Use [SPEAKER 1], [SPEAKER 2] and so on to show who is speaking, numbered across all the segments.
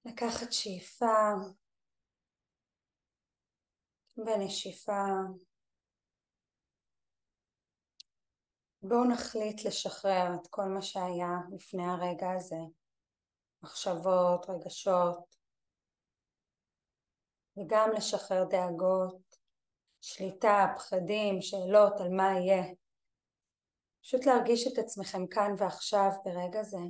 [SPEAKER 1] לקחת שאיפה ונשיפה. בואו נחליט לשחרר את כל מה שהיה לפני הרגע הזה, מחשבות, רגשות, וגם לשחרר דאגות, שליטה, פחדים, שאלות על מה יהיה. פשוט להרגיש את עצמכם כאן ועכשיו ברגע זה.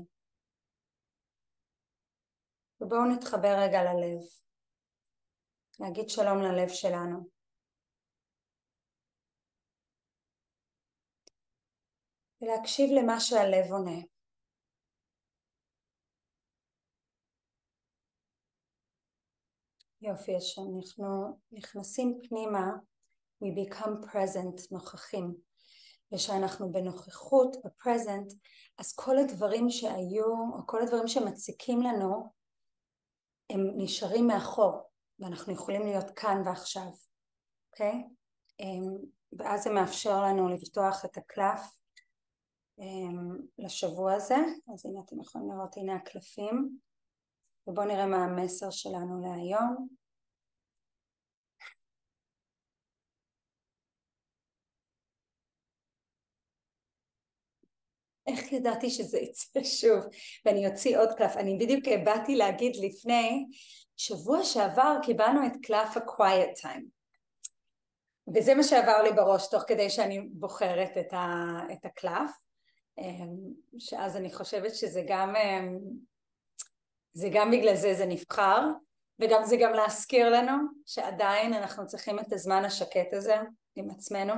[SPEAKER 1] ובואו נתחבר רגע ללב, להגיד שלום ללב שלנו. ולהקשיב למה שהלב עונה. יופי, כשאנחנו נכנסים פנימה, we become present, נוכחים. ושאנחנו בנוכחות, בפרזנט, אז כל הדברים שהיו, או כל הדברים שמציקים לנו, הם נשארים מאחור, ואנחנו יכולים להיות כאן ועכשיו, אוקיי? ואז זה מאפשר לנו לפתוח את הקלף לשבוע הזה. אז הנה אתם יכולים לראות, הנה הקלפים, ובואו נראה מה המסר שלנו להיום. איך ידעתי שזה יצא שוב? ואני אוציא עוד קלף. אני בדיוק באתי להגיד לפני, שבוע שעבר קיבלנו את קלף ה-quiet time. וזה מה שעבר לי בראש תוך כדי שאני בוחרת את הקלף. שאז אני חושבת שזה גם בגלל זה נבחר, וגם זה גם להזכיר לנו שעדיין אנחנו צריכים את הזמן השקט הזה עם עצמנו.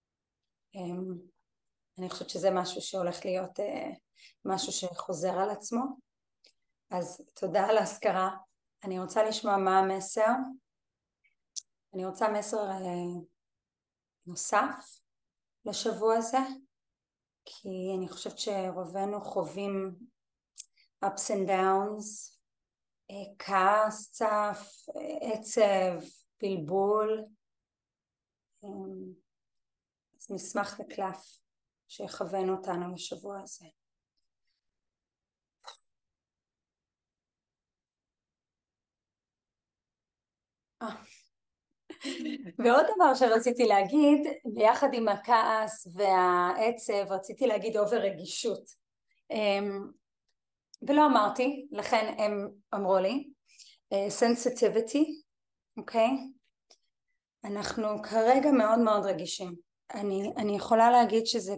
[SPEAKER 1] אני חושבת שזה משהו שהולך להיות משהו שחוזר על עצמו. אז תודה על ההזכרה. אני רוצה לשמוע מה המסר. אני רוצה מסר נוסף לשבוע הזה, כי אני חושבת שרובנו חווים ups and downs, כעס, צף, עצב, בלבול. אז נשמח לקלף שיכוון אותנו לשבוע הזה. ועוד דבר שרציתי להגיד, ביחד עם הכעס והעצב, רציתי להגיד אובר רגישות. ולא אמרתי, לכן הם אמרו לי, sensitivity, אוקיי? אנחנו כרגע מאוד מאוד רגישים. אני יכולה להגיד שזה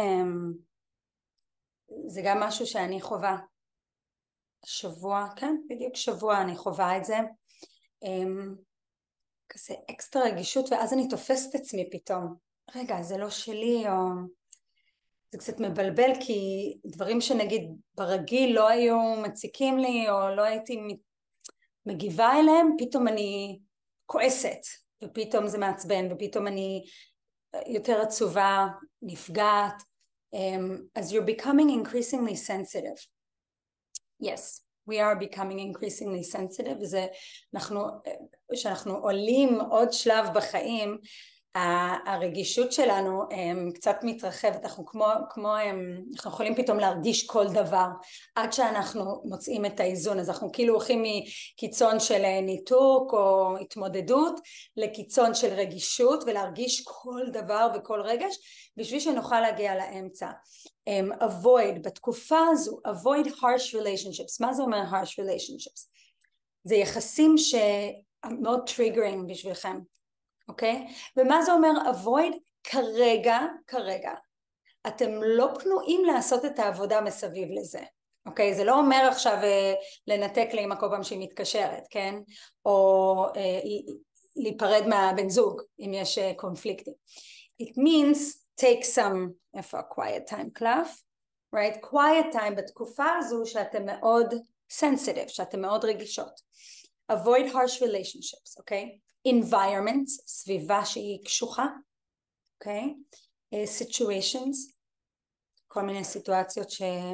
[SPEAKER 1] גם משהו שאני חווה. שבוע, כן, בדיוק שבוע אני חווה את זה. כזה אקסטרה רגישות, ואז אני תופסת עצמי פתאום. רגע, זה לא שלי, או זה קצת מבלבל, כי דברים שנגיד ברגיל לא היו מציקים לי, או לא הייתי מגיבה אליהם, פתאום אני כועסת, ופתאום זה מעצבן, ופתאום אני יותר עצובה, נפגעת. אז you're becoming increasingly sensitive. Yes, we are becoming increasingly sensitive, וזה שאנחנו עולים עוד שלב בחיים, הרגישות שלנו קצת מתרחבת, אנחנו אנחנו יכולים פתאום להרגיש כל דבר, עד שאנחנו מוצאים את האיזון. אז אנחנו כאילו הולכים מקיצון של ניתוק או התמודדות, לקיצון של רגישות, ולהרגיש כל דבר וכל רגש, בשביל שנוכל להגיע לאמצע. avoid, בתקופה הזו, avoid harsh relationships. מה זה אומר harsh relationships? זה יחסים שמאוד triggering בשבילכם. אוקיי? ומה זה אומר avoid? כרגע, אתם לא פנויים לעשות את העבודה מסביב לזה, אוקיי? זה לא אומר עכשיו לנתק לאמא כל פעם שהיא מתקשרת, כן? או להיפרד מהבן זוג, אם יש קונפליקטים. It means take some, איפה quiet time קלף? Right? quiet time בתקופה הזו שאתם מאוד sensitive, שאתם מאוד רגישות. avoid harsh relationships, אוקיי? environment, סביבה שהיא קשוחה, אוקיי? situations, כל מיני סיטואציות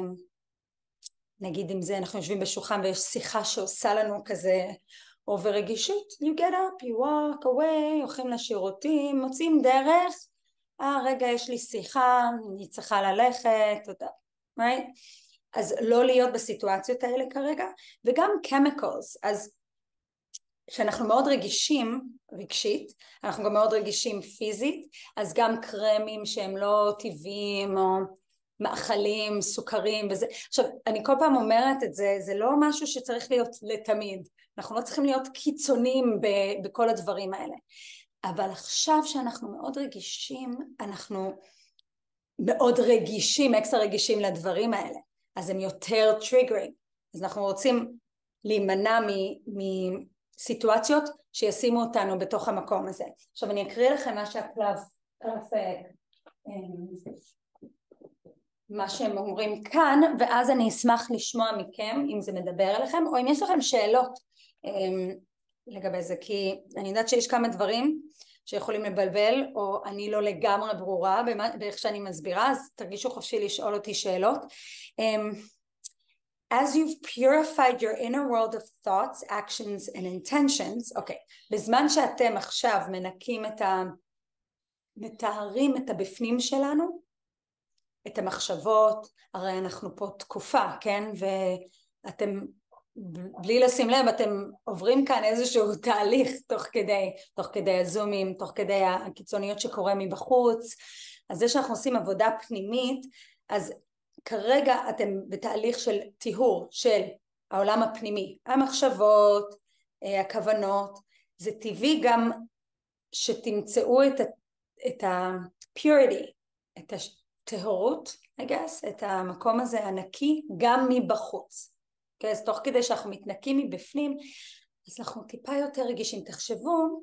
[SPEAKER 1] שנגיד עם זה אנחנו יושבים בשולחן ויש שיחה שעושה לנו כזה אובר רגישות, you get up, you walk away, הולכים לשירותים, מוצאים דרך, רגע יש לי שיחה, אני צריכה ללכת, תודה, right? אז לא להיות בסיטואציות האלה כרגע, וגם chemicals, אז שאנחנו מאוד רגישים רגשית, אנחנו גם מאוד רגישים פיזית, אז גם קרמים שהם לא טבעיים או מאכלים, סוכרים וזה. עכשיו אני כל פעם אומרת את זה, זה לא משהו שצריך להיות לתמיד, אנחנו לא צריכים להיות קיצוניים בכל הדברים האלה, אבל עכשיו שאנחנו מאוד רגישים, אנחנו מאוד רגישים, אקסטרה רגישים לדברים האלה, אז הם יותר טריגרינג, אז אנחנו רוצים להימנע מסיטואציות שישימו אותנו בתוך המקום הזה. עכשיו אני אקריא לכם מה שהקלף, מה שהם אומרים כאן, ואז אני אשמח לשמוע מכם אם זה מדבר אליכם, או אם יש לכם שאלות לגבי זה, כי אני יודעת שיש כמה דברים שיכולים לבלבל, או אני לא לגמרי ברורה באיך שאני מסבירה, אז תרגישו חופשי לשאול אותי שאלות. As you've purified your inner world of thoughts, actions and intentions, אוקיי, בזמן שאתם עכשיו מנקים מתארים את הבפנים שלנו, את המחשבות, הרי אנחנו פה תקופה, כן? ואתם בלי לשים לב, אתם עוברים כאן איזשהו תהליך תוך כדי הזומים, תוך כדי הקיצוניות שקורה מבחוץ, אז זה שאנחנו עושים עבודה פנימית, אז כרגע אתם בתהליך של טיהור של העולם הפנימי, המחשבות, הכוונות, זה טבעי גם שתמצאו את ה-purity, את הטהורות, I guess, את המקום הזה הנקי גם מבחוץ. Okay, אז תוך כדי שאנחנו מתנקים מבפנים, אז אנחנו טיפה יותר רגישים. תחשבו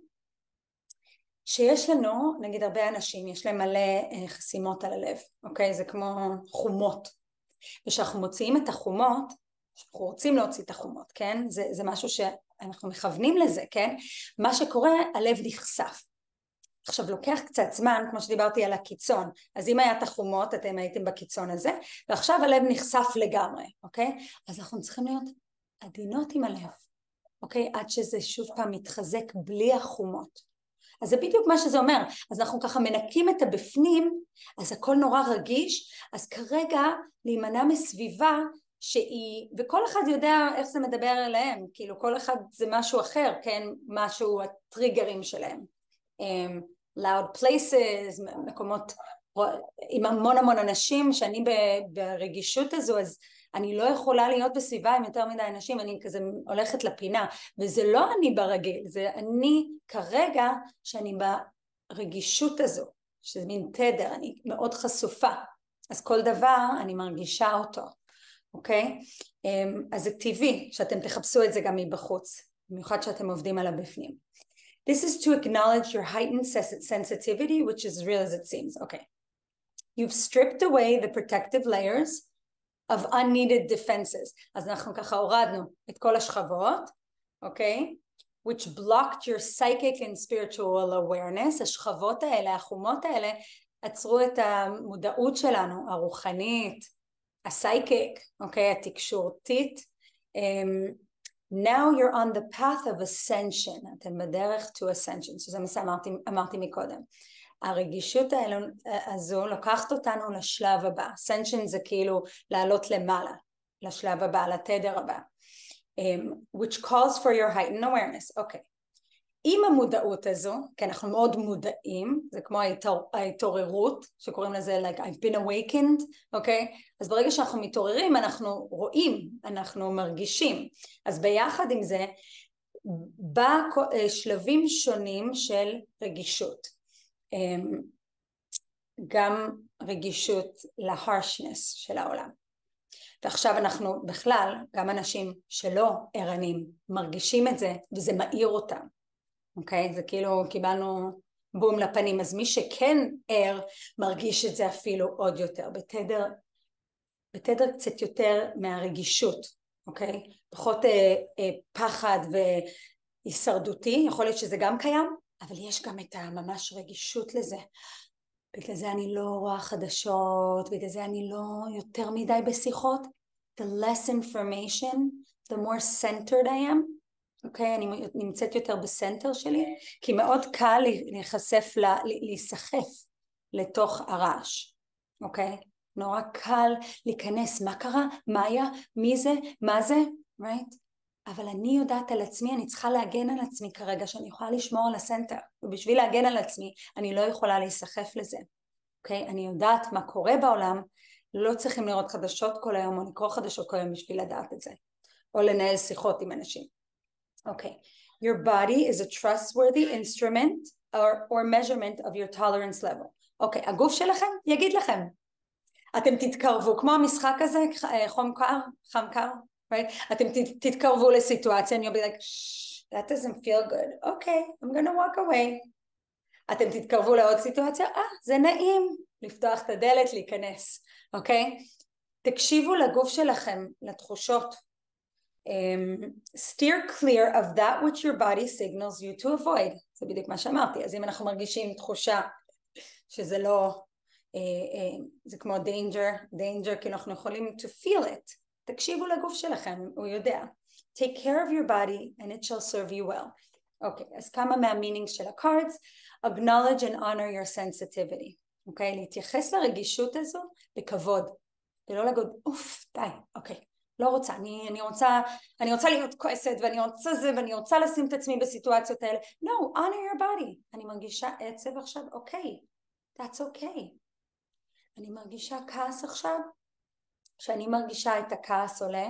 [SPEAKER 1] שיש לנו, נגיד הרבה אנשים, יש להם מלא חסימות על הלב, אוקיי? זה כמו חומות. ושאנחנו מוציאים את החומות, אנחנו רוצים להוציא את החומות, כן? זה משהו שאנחנו מכוונים לזה, כן? מה שקורה, הלב נחשף. עכשיו לוקח קצת זמן, כמו שדיברתי על הקיצון, אז אם היה את החומות, אתם הייתם בקיצון הזה, ועכשיו הלב נחשף לגמרי, אוקיי? אז אנחנו צריכים להיות עדינות עם הלב, אוקיי? עד שזה שוב פעם מתחזק בלי החומות. אז זה בדיוק מה שזה אומר, אז אנחנו ככה מנקים את הבפנים, אז הכל נורא רגיש, אז כרגע להימנע מסביבה שהיא, וכל אחד יודע איך זה מדבר אליהם, כאילו כל אחד זה משהו אחר, כן? משהו הטריגרים שלהם. loud places, מקומות עם המון אנשים, שאני ברגישות הזו, אז אני לא יכולה להיות בסביבה עם יותר מדי אנשים, אני כזה הולכת לפינה, וזה לא אני ברגיל, זה אני כרגע שאני ברגישות הזו, שזה מין תדר, אני מאוד חשופה, אז כל דבר אני מרגישה אותו, אוקיי? אז זה טבעי שאתם תחפשו את זה גם מבחוץ, במיוחד שאתם עובדים על הבפנים. This is to acknowledge your heightened sensitivity, which is real as it seems. Okay. You've stripped away the protective layers of unneeded defenses. אז אנחנו ככה הורדנו את כל השכבות, okay? Which blocked your psychic and spiritual awareness. השכבות האלה, החומות האלה, עצרו את המודעות שלנו, הרוחנית, הפסיקיק, okay? התקשורתית. Now you're on the path of ascension, אתם בדרך to ascension, שזה מה שאמרתי מקודם. הרגישות הזו לוקחת אותנו לשלב הבא, ascension זה כאילו לעלות למעלה, לשלב הבא, לתדר הבא, which calls for your heightened awareness, אוקיי. עם המודעות הזו, כי אנחנו מאוד מודעים, זה כמו ההתעוררות, שקוראים לזה like I've been awakened, אוקיי? אז ברגע שאנחנו מתעוררים, אנחנו רואים, אנחנו מרגישים. אז ביחד עם זה, בשלבים שונים של רגישות. גם רגישות להרשנס של העולם. ועכשיו אנחנו בכלל, גם אנשים שלא ערנים, מרגישים את זה, וזה מאיר אותם. אוקיי? זה כאילו קיבלנו בום לפנים, אז מי שכן ער מרגיש את זה אפילו עוד יותר, בתדר קצת יותר מהרגישות, אוקיי? פחות פחד והישרדותי, יכול להיות שזה גם קיים, אבל יש גם את הממש רגישות לזה. בגלל זה אני לא רואה חדשות, בגלל זה אני לא יותר מדי בשיחות. The less information, the more centered I am. אוקיי, אני נמצאת יותר בסנטר שלי, כי מאוד קל להיסחף לתוך הרעש, אוקיי? נורא קל להיכנס, מה קרה, מה היה, מי זה, מה זה, right? אבל אני יודעת על עצמי, אני צריכה להגן על עצמי כרגע, שאני יכולה לשמור על הסנטר, ובשביל להגן על עצמי, אני לא יכולה להיסחף לזה, אוקיי? אני יודעת מה קורה בעולם, לא צריכים לראות חדשות כל היום, או לקרוא חדשות כל היום בשביל לדעת את זה, או לנהל שיחות עם אנשים. אוקיי, your body is a trustworthy instrument or measurement of your tolerance level. אוקיי, הגוף שלכם יגיד לכם. אתם תתקרבו, כמו המשחק הזה, חום קר, חם קר, right? אתם תתקרבו לסיטואציה, and you'll be like, shh, that doesn't feel good. Okay, I'm gonna walk away. אתם תתקרבו לעוד סיטואציה, זה נעים לפתוח את הדלת, להיכנס, אוקיי? תקשיבו לגוף שלכם, לתחושות. Steer clear of that which your body signals you to avoid. זה בדיוק מה שאמרתי. אז אם אנחנו מרגישים תחושה שזה לא, זה כמו danger, כי אנחנו יכולים to feel it. תקשיבו לגוף שלכם, הוא יודע. Take care of your body and it shall serve you well. אוקיי, אז כמה מהמינינג של הקארדס? Acknowledge and honor your sensitivity. אוקיי, להתייחס לרגישות הזו בכבוד. ולא להגיד, אוף, די, אוקיי. לא רוצה, אני רוצה להיות כועסת ואני רוצה זה ואני רוצה לשים את עצמי בסיטואציות האלה. No, honor your body. אני מרגישה עצב עכשיו, אוקיי. That's okay. אני מרגישה כעס עכשיו. כשאני מרגישה את הכעס עולה,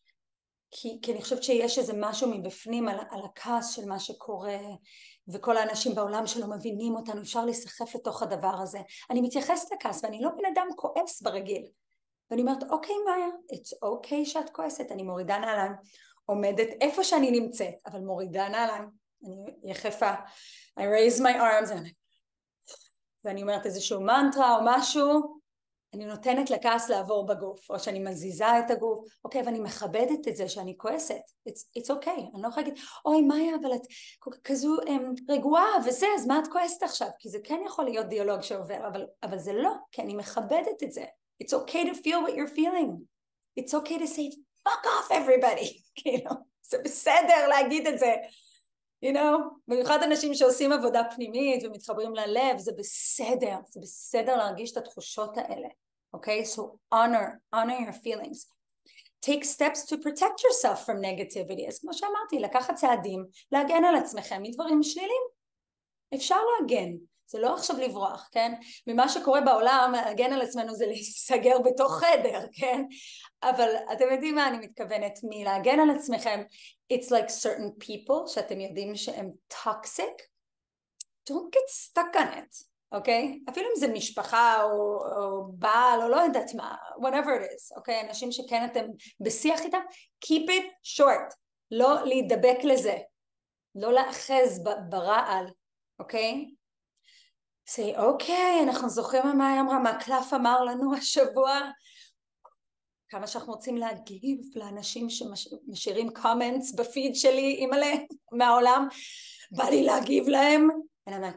[SPEAKER 1] כי אני חושבת שיש איזה משהו מבפנים על הכעס של מה שקורה, וכל האנשים בעולם שלא מבינים אותנו, אפשר להיסחף לתוך הדבר הזה. אני מתייחסת לכעס ואני לא בן אדם כועס ברגיל. ואני אומרת, אוקיי מאיה, it's okay שאת כועסת, אני מורידה נעליים, עומדת איפה שאני נמצאת, אבל מורידה נעליים, אני יחפה, I raise my arms, ואני אומרת איזשהו מנטרה או משהו, אני נותנת לכעס לעבור בגוף, או שאני מזיזה את הגוף, אוקיי, ואני מכבדת את זה שאני כועסת, it's okay, אני לא יכולה להגיד, אוי מאיה, אבל את כזו רגועה וזה, אז מה את כועסת עכשיו? כי זה כן יכול להיות דיאלוג שעובר, אבל זה לא, כי אני מכבדת את זה. It's okay to feel what you're feeling. It's okay to say, fuck off everybody. כאילו, זה בסדר להגיד את זה. You know, במיוחד אנשים שעושים עבודה פנימית ומתחברים ללב, זה בסדר להרגיש את התחושות האלה. Okay, so honor your feelings. Take steps to protect yourself from negativity. אז כמו שאמרתי, לקחת צעדים, להגן על עצמכם מדברים שליליים. אפשר להגן. זה לא עכשיו לברוח, כן? ממה שקורה בעולם, להגן על עצמנו זה להיסגר בתוך חדר, כן? אבל אתם יודעים מה אני מתכוונת מלהגן על עצמכם, it's like certain people שאתם יודעים שהם toxic, don't get stuck on it, אוקיי? אפילו אם זה משפחה או בעל או לא יודעת מה, whatever it is, אוקיי? אנשים שכן אתם בשיח איתם, keep it short, לא להידבק לזה, לא לאחז ברעל, אוקיי? say, אוקיי, אנחנו זוכרים מה היא אמרה, מה קלף אמר לנו השבוע, כמה שאנחנו רוצים להגיב לאנשים שמשאירים comments בפיד שלי, אימא'לה, מהעולם, בא לי להגיב להם, and I'm like,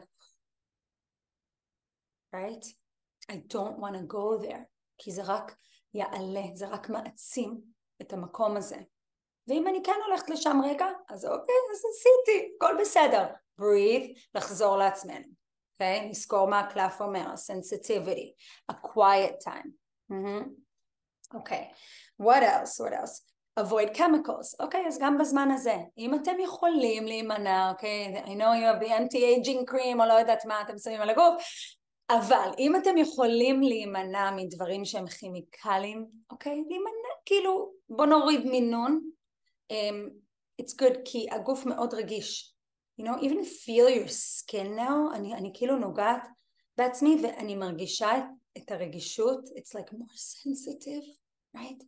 [SPEAKER 1] right? I don't want to go there, כי זה רק יעלה, זה רק מעצים את המקום הזה. ואם אני כן הולכת לשם רגע, אז אוקיי, אז עשיתי, הכל בסדר. breathe, לחזור לעצמנו. אוקיי? נזכור מה הקלף אומר, sensitivity, a quiet time. אוקיי, what else? avoid chemicals. אוקיי, אז גם בזמן הזה, אם אתם יכולים להימנע, אוקיי, I know you have the anti-aging cream, או לא יודעת מה אתם שמים על הגוף, אבל אם אתם יכולים להימנע מדברים שהם כימיקליים, אוקיי, להימנע, כאילו, בוא נוריד מינון, it's good, כי הגוף מאוד רגיש. You know, even feel your skin now, אני כאילו נוגעת בעצמי, ואני מרגישה את הרגישות, it's like more sensitive, right?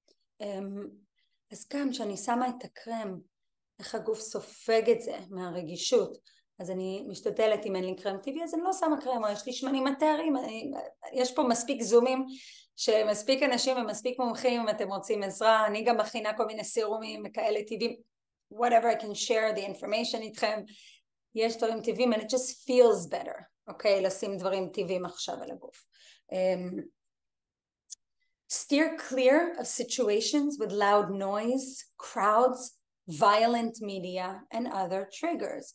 [SPEAKER 1] אז גם כשאני שמה את הקרם, איך הגוף סופג את זה מהרגישות, אז אני משתדלת אם אין לי קרם טבעי, אז אני לא שמה קרם, או יש לי שמנים מטרים, יש פה מספיק זומים, שמספיק אנשים ומספיק מומחים, אם אתם רוצים עזרה, אני גם מכינה כל מיני סירומים וכאלה טבעים, whatever I can share the information איתכם, יש דברים טבעים, and it just feels better, אוקיי? לשים דברים טבעים עכשיו על הגוף. Steer clear of situations with loud noise, crowds, violent media, and other triggers.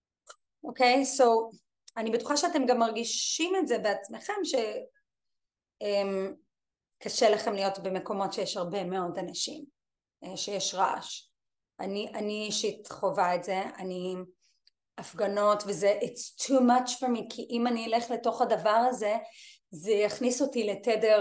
[SPEAKER 1] אוקיי? So, אני בטוחה שאתם גם מרגישים את זה בעצמכם, קשה לכם להיות במקומות שיש הרבה מאוד אנשים, שיש רעש. אני אישית חווה את זה, אני הפגנות וזה it's too much for me, כי אם אני אלך לתוך הדבר הזה, זה יכניס אותי לתדר,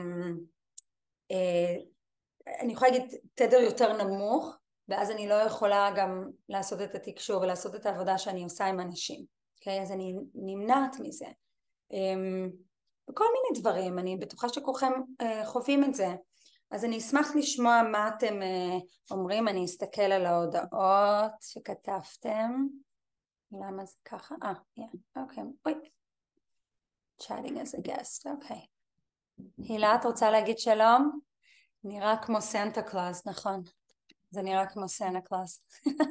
[SPEAKER 1] אני יכולה להגיד תדר יותר נמוך, ואז אני לא יכולה גם לעשות את התקשור ולעשות את העבודה שאני עושה עם אנשים, אוקיי? אז אני נמנעת מזה. וכל מיני דברים, אני בטוחה שכולכם חווים את זה. אז אני אשמח לשמוע מה אתם אומרים, אני אסתכל על ההודעות שכתבתם. למה זה ככה? אוקיי, אוי. Chatting as a guest, אוקיי. הילה, את רוצה להגיד שלום? נראה כמו סנטה קלאוס, נכון. זה נראה כמו סנטה קלאוס.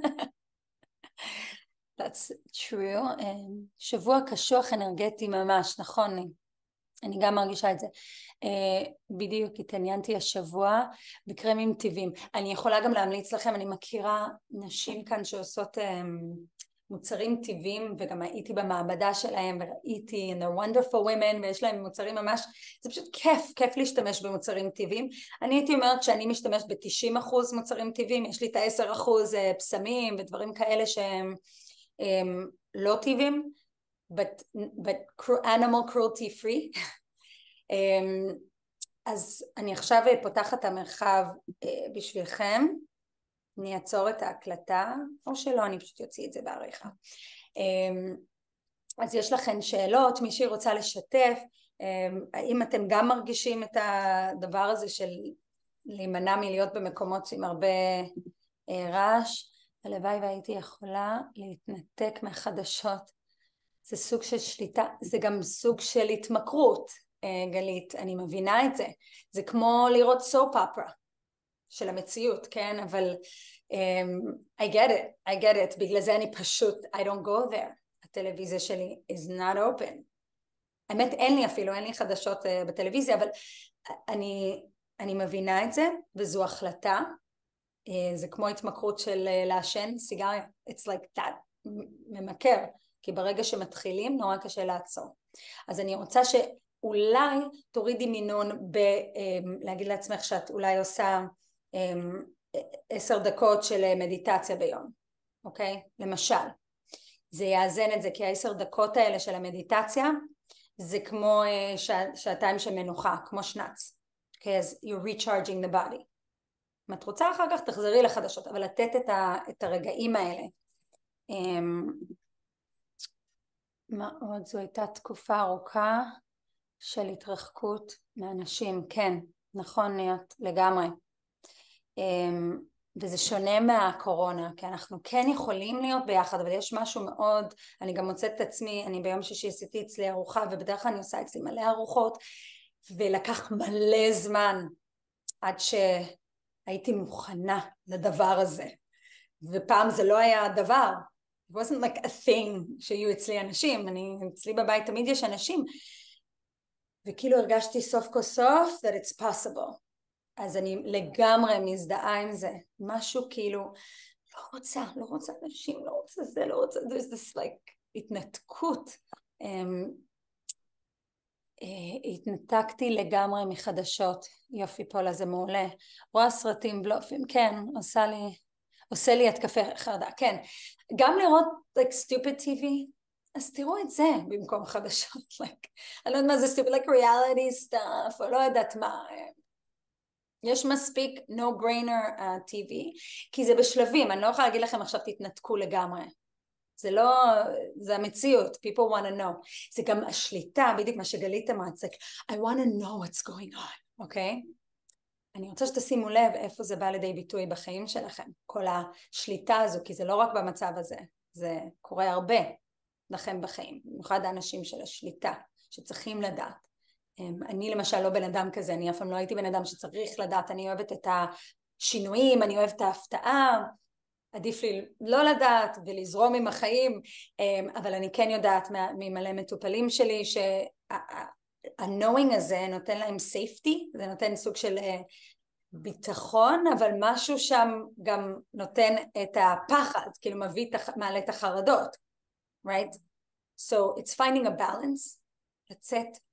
[SPEAKER 1] That's true. שבוע קשוח אנרגטי ממש, נכון. אני גם מרגישה את זה. בדיוק התעניינתי השבוע בקרמים טבעיים. אני יכולה גם להמליץ לכם, אני מכירה נשים כאן שעושות מוצרים טבעיים, וגם הייתי במעבדה שלהם וראיתי in the wonderful women, ויש להם מוצרים ממש, זה פשוט כיף להשתמש במוצרים טבעיים. אני הייתי אומרת שאני משתמש ב-90% מוצרים טבעיים, יש לי את ה-10% פסמים ודברים כאלה שהם לא טבעיים, but animal cruelty free. אז אני עכשיו פותחת את המרחב בשבילכם, אני אעצור את ההקלטה, או שלא, אני פשוט יוציא את זה בעריכה. אז יש לכם שאלות, מישהי רוצה לשתף, האם אתם גם מרגישים את הדבר הזה של להימנע מלהיות במקומות עם הרבה רעש, הלוואי והייתי יכולה להתנתק מהחדשות, זה סוג של שליטה, זה גם סוג של התמכרות, גלית, אני מבינה את זה, זה כמו לראות סופ אופרה של המציאות, כן, אבל I get it, בגלל זה אני פשוט, I don't go there, הטלוויזיה שלי is not open, האמת אין לי חדשות בטלוויזיה, אבל אני מבינה את זה, וזו החלטה, זה כמו התמכרות של לעשן סיגריה, it's like that, ממכר, כי ברגע שמתחילים נורא קשה לעצור. אז אני רוצה שאולי תורידי מינון להגיד לעצמך שאת אולי עושה 10 דקות של מדיטציה ביום, אוקיי? למשל, זה יאזן את זה, כי 10 דקות האלה של המדיטציה זה כמו שעתיים של מנוחה, כמו שנץ, אוקיי? אז you're recharging the body. אם את רוצה אחר כך תחזרי לחדשות, אבל לתת את הרגעים האלה. מה עוד? זו הייתה תקופה ארוכה של התרחקות מאנשים, כן, נכון ניות, לגמרי. וזה שונה מהקורונה, כי אנחנו כן יכולים להיות ביחד, אבל יש משהו מאוד, אני גם מוצאת את עצמי, אני ביום שישי עשיתי אצלי ארוחה, ובדרך כלל אני עושה אצלי מלא ארוחות, ולקח מלא זמן עד שהייתי מוכנה לדבר הזה, ופעם זה לא היה דבר, it wasn't like a thing שיהיו אצלי אנשים, אצלי בבית תמיד יש אנשים, וכאילו הרגשתי סוף כל סוף that it's possible, אז אני לגמרי מזדהה עם זה, משהו כאילו, לא רוצה אנשים, לא רוצה, there's this like התנתקות, התנתקתי לגמרי מחדשות, יופי פולה זה מעולה, רואה סרטים בלופים, כן, עושה לי התקפי חרדה, כן, גם לראות like stupid TV, אז תראו את זה במקום חדשות, like, אני לא יודעת מה זה stupid, like reality stuff, או לא יודעת מה, יש מספיק no brainer TV, כי זה בשלבים, אני לא יכולה להגיד לכם עכשיו תתנתקו לגמרי, זה לא, זה המציאות, people want to know, זה גם השליטה, בדיוק מה שגלית אמרת, זה I want to know what's going on, אוקיי? אני רוצה שתשימו לב איפה זה בא לידי ביטוי בחיים שלכם, כל השליטה הזו, כי זה לא רק במצב הזה, זה קורה הרבה לכם בחיים, במיוחד האנשים של השליטה, שצריכים לדעת. אני למשל לא בן אדם כזה, אני אף פעם לא הייתי בן אדם שצריך לדעת, אני אוהבת את השינויים, אני אוהבת את ההפתעה, עדיף לי לא לדעת ולזרום עם החיים, אבל אני כן יודעת ממלא מטופלים שלי שה-knowing הזה נותן להם safety, זה נותן סוג של ביטחון, אבל משהו שם גם נותן את הפחד, כאילו מעלה את החרדות, right? So it's finding a balance, לצאת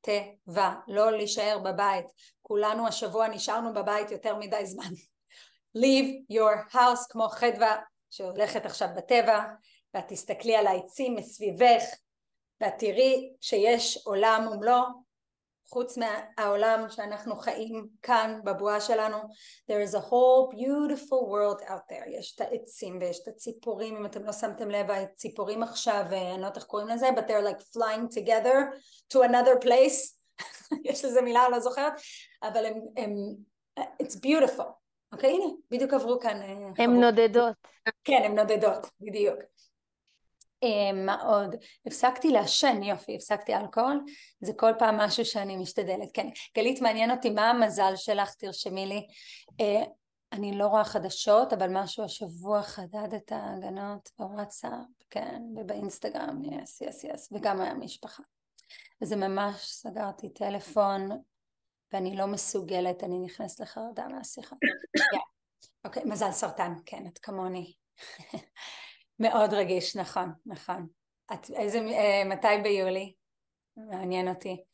[SPEAKER 1] טבע, לא להישאר בבית. כולנו השבוע נשארנו בבית יותר מדי זמן. Leave your house, כמו חדווה שהולכת עכשיו בטבע, ואת תסתכלי על העצים מסביבך, ואת תראי שיש עולם ומלוא, חוץ מהעולם שאנחנו חיים כאן בבועה שלנו. There is a whole beautiful world out there. יש את העצים ויש את הציפורים, אם אתם לא שמתם לב, הציפורים עכשיו, אני לא יודעת איך קוראים לזה, but they're like flying together to another place. יש לזה מילה, לא זוכרת, אבל it's beautiful. אוקיי, הנה, בדיוק עברו כאן.
[SPEAKER 2] הן נודדות.
[SPEAKER 1] כן, הן נודדות, בדיוק. מה עוד? הפסקתי לעשן, יופי, הפסקתי אלכוהול, זה כל פעם משהו שאני משתדלת. כן, גלית, מעניין אותי מה המזל שלך, תרשמי לי. אני לא רואה חדשות, אבל משהו השבוע חדד את ההגנות בוואטסאפ, כן, ובאינסטגרם, yes, וגם המשפחה. וזה ממש, סגרתי טלפון, ואני לא מסוגלת, אני נכנסת לחרדה מהשיחה. אוקיי, מזל סרטן, כן, את כמוני. מאוד רגיש, נכון, נכון. מתי ביולי? מעניין אותי.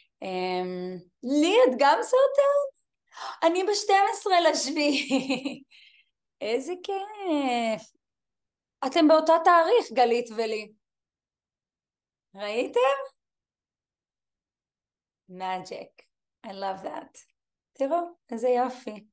[SPEAKER 1] לי את גם סרטן? אני ב-12 לשביעי. איזה כיף. אתם באותו תאריך, גלית ולי. ראיתם? Magic. I love that. תראו, איזה יופי.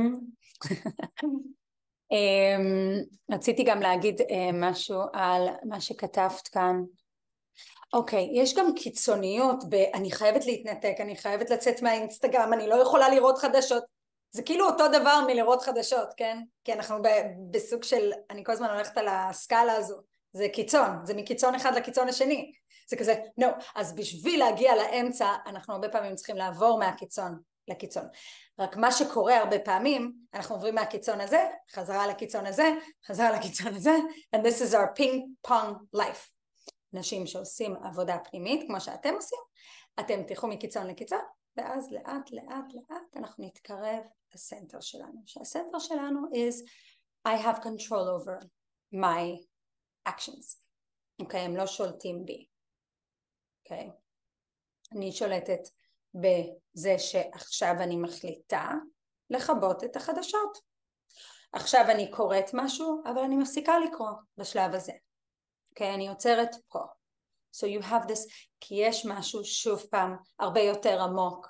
[SPEAKER 1] רציתי גם להגיד משהו על מה שכתבת כאן. אוקיי, יש גם קיצוניות אני חייבת להתנתק, אני חייבת לצאת מהאינסטגרם, אני לא יכולה לראות חדשות. זה כאילו אותו דבר מלראות חדשות, כן? כי אנחנו בסוג של, אני כל הזמן הולכת על הסקאלה הזו. זה קיצון, זה מקיצון אחד לקיצון השני. זה כזה, no. אז בשביל להגיע לאמצע, אנחנו הרבה פעמים צריכים לעבור מהקיצון לקיצון. רק מה שקורה הרבה פעמים, אנחנו עוברים מהקיצון הזה, חזרה לקיצון הזה, חזרה לקיצון הזה, and this is our ping pong life. אנשים שעושים עבודה פנימית, כמו שאתם עושים, אתם תלכו מקיצון לקיצון, ואז לאט לאט לאט אנחנו נתקרב לסנטר שלנו, שהסנטר שלנו is I have control over my actions. אוקיי, הם לא שולטים בי. אוקיי? אני שולטת בזה שעכשיו אני מחליטה לכבות את החדשות. עכשיו אני קוראת משהו, אבל אני מפסיקה לקרוא בשלב הזה. אוקיי, אני עוצרת פה. So you have this, כי יש משהו שוב פעם הרבה יותר עמוק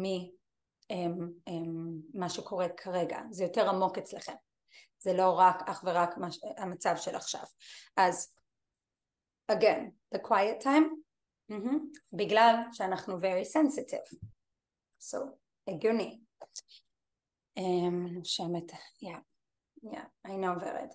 [SPEAKER 1] ממה שקורה כרגע. זה יותר עמוק אצלכם. זה לא רק אך ורק המצב של עכשיו. אז, again, the quiet time, בגלל שאנחנו very sensitive. So, הגיוני. נושמת, I know ורד.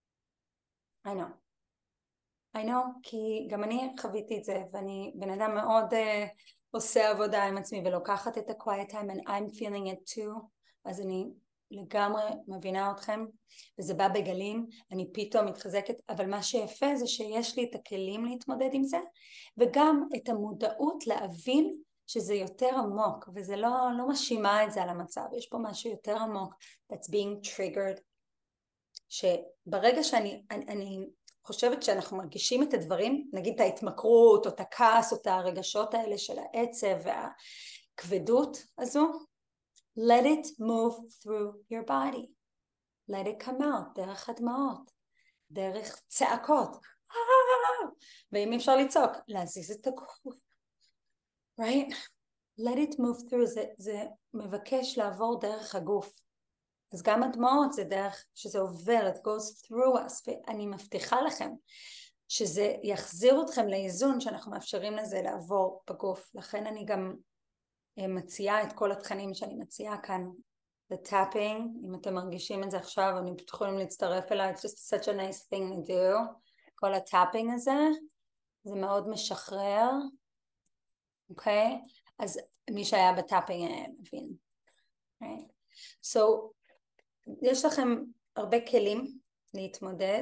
[SPEAKER 1] I know, כי גם אני חוויתי את זה, ואני בן אדם מאוד עושה עבודה עם עצמי, ולוקחת את ה-quiet time, and I'm feeling it too, אז אני לגמרי מבינה אתכם, וזה בא בגלים, אני פתאום מתחזקת, אבל מה שיפה זה שיש לי את הכלים להתמודד עם זה, וגם את המודעות להבין שזה יותר עמוק, וזה לא משימה את זה על המצב, יש פה משהו יותר עמוק, that's being triggered, שברגע שאני חושבת שאנחנו מרגישים את הדברים, נגיד את ההתמכרות, או את הכעס, או את הרגשות האלה של העצב והכבדות הזו, let it move through your body. Let it come out, דרך הדמעות, דרך צעקות. ואם אפשר לצעוק, להזיז את הגוף. Right? Let it move through, זה מבקש לעבור דרך הגוף. אז גם הדמעות זה דרך שזה עובר, it goes through us, ואני מבטיחה לכם שזה יחזיר אתכם לאיזון שאנחנו מאפשרים לזה לעבור בגוף. לכן אני גם מציעה את כל התכנים שאני מציעה כאן, the tapping, אם אתם מרגישים את זה עכשיו, אני יכולים להצטרף אליי, it's just such a nice thing to do, כל הטאפינג הזה, זה מאוד משחרר, אוקיי? אז מי שהיה בטאפינג מבין. Okay? So, יש לכם הרבה כלים להתמודד,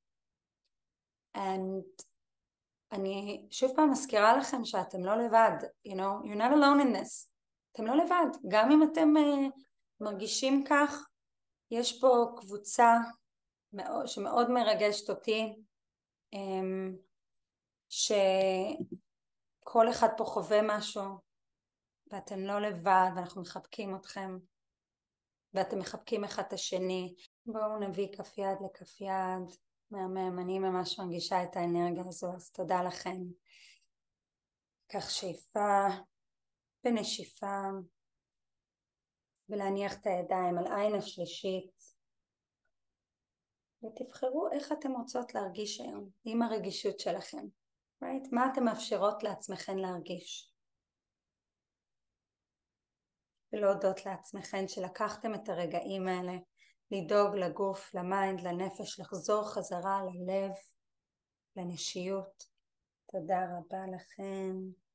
[SPEAKER 1] and אני שוב פעם מזכירה לכם שאתם לא לבד, you know, you're not alone in this, אתם לא לבד, גם אם אתם מרגישים כך, יש פה קבוצה שמאוד מרגשת אותי, שכל אחד פה חווה משהו, ואתם לא לבד, ואנחנו מחבקים אתכם, ואתם מחבקים אחד את השני. בואו נביא כף יד לכף יד. מהמם, אני ממש מרגישה את האנרגיה הזו, אז תודה לכם. קח שאיפה ונשיפה, ולהניח את הידיים על עין השלישית, ותבחרו איך אתם רוצות להרגיש היום, עם הרגישות שלכם. Right? מה אתם מאפשרות לעצמכם להרגיש? ולהודות לעצמכם שלקחתם את הרגעים האלה, לדאוג לגוף, למיינד, לנפש, לחזור חזרה ללב, לנשיות. תודה רבה לכם.